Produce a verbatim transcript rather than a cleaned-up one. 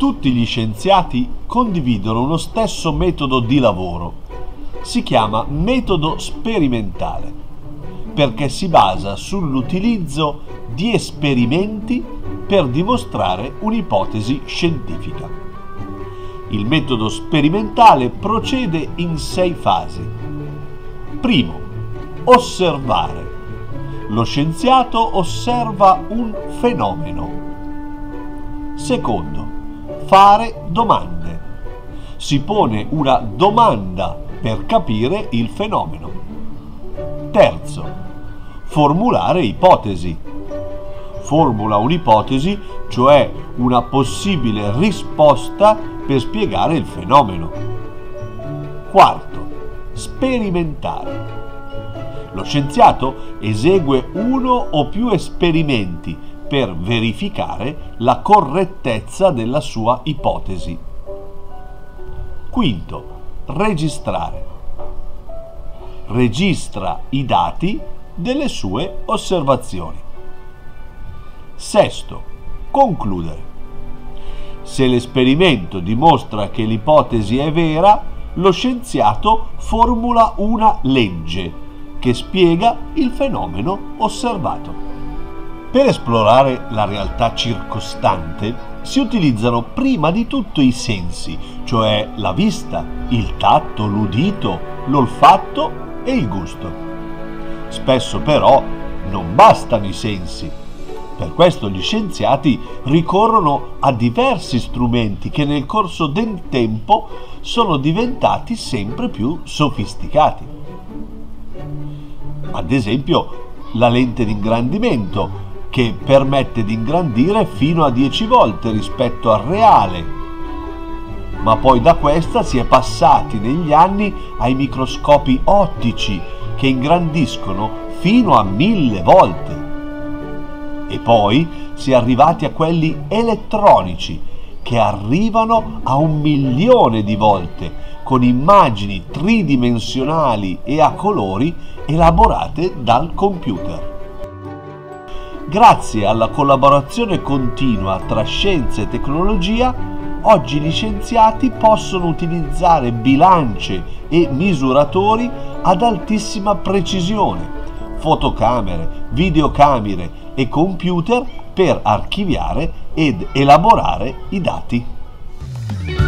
Tutti gli scienziati condividono uno stesso metodo di lavoro. Si chiama metodo sperimentale, perché si basa sull'utilizzo di esperimenti per dimostrare un'ipotesi scientifica. Il metodo sperimentale procede in sei fasi. Primo, osservare. Lo scienziato osserva un fenomeno. Secondo, fare domande. Si pone una domanda per capire il fenomeno. Terzo, formulare ipotesi. Formula un'ipotesi, cioè una possibile risposta per spiegare il fenomeno. Quarto, sperimentare. Lo scienziato esegue uno o più esperimenti per verificare la correttezza della sua ipotesi. Quinto, registrare. Registra i dati delle sue osservazioni. Sesto, concludere. Se l'esperimento dimostra che l'ipotesi è vera, lo scienziato formula una legge che spiega il fenomeno osservato. Per esplorare la realtà circostante si utilizzano prima di tutto i sensi, cioè la vista, il tatto, l'udito, l'olfatto e il gusto. Spesso però non bastano i sensi. Per questo gli scienziati ricorrono a diversi strumenti che nel corso del tempo sono diventati sempre più sofisticati. Ad esempio, la lente di ingrandimento, che permette di ingrandire fino a dieci volte rispetto al reale. Ma poi da questa si è passati negli anni ai microscopi ottici, che ingrandiscono fino a mille volte. E poi si è arrivati a quelli elettronici, che arrivano a un milione di volte, con immagini tridimensionali e a colori elaborate dal computer. Grazie alla collaborazione continua tra scienza e tecnologia, oggi gli scienziati possono utilizzare bilance e misuratori ad altissima precisione, fotocamere, videocamere e computer per archiviare ed elaborare i dati.